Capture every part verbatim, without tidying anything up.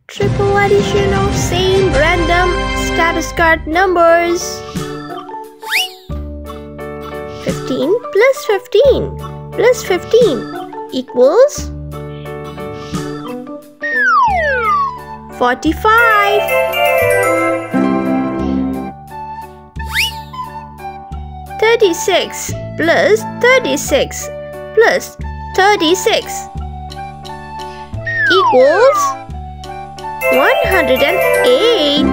Triple addition of same random status card numbers. fifteen plus fifteen plus fifteen equals forty-five. thirty-six plus thirty-six plus thirty-six equals one hundred eight.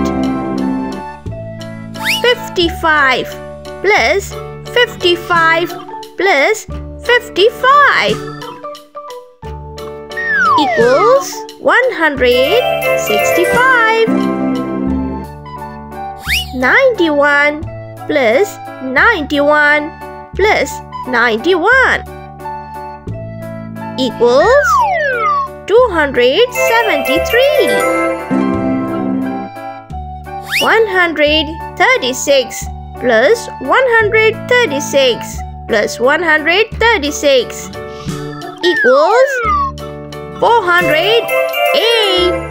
fifty-five plus fifty-five plus fifty-five equals one hundred sixty-five. ninety-one plus ninety-one plus ninety-one equals two hundred seventy-three. one hundred thirty-six plus one hundred thirty-six plus one hundred thirty-six equals four hundred eight.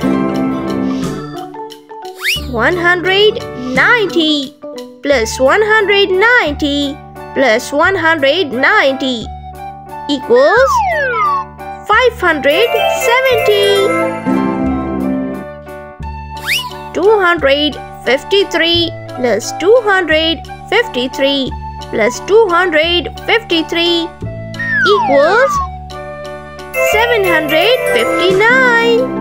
one hundred ninety plus one hundred ninety plus one hundred ninety equals five hundred seventy. two hundred fifty-three plus two hundred fifty-three plus two hundred fifty-three equals seven hundred fifty-nine.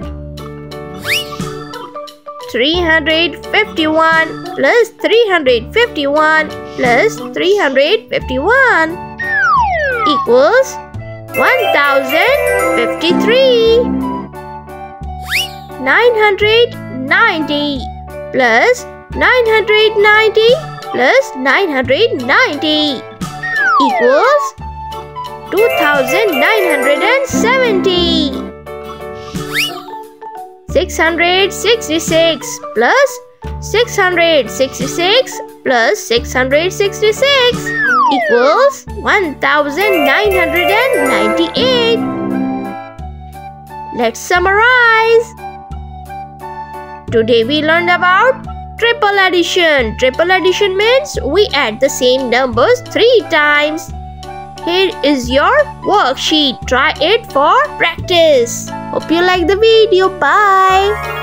three hundred fifty-one plus three hundred fifty-one plus three hundred fifty-one equals one thousand fifty-three. nine hundred ninety plus nine hundred ninety plus nine hundred ninety equals two thousand nine hundred seventy. six hundred sixty-six plus six hundred sixty-six plus six hundred sixty-six equals one thousand nine hundred ninety-eight. Let's summarize. Today we learned about triple addition. Triple addition means we add the same numbers three times. Here is your worksheet. Try it for practice. Hope you like the video. Bye.